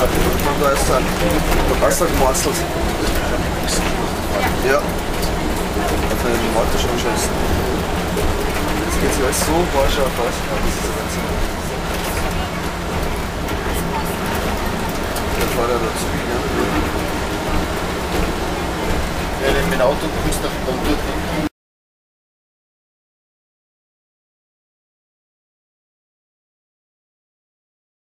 Und da ist dann der Wasser gemastelt. Ja. Also den Water schon scheiße. Jetzt geht's alles so, war schon fast. Der Fahrer dazu gegangen. Ja, mit dem Auto kommst du dann durch.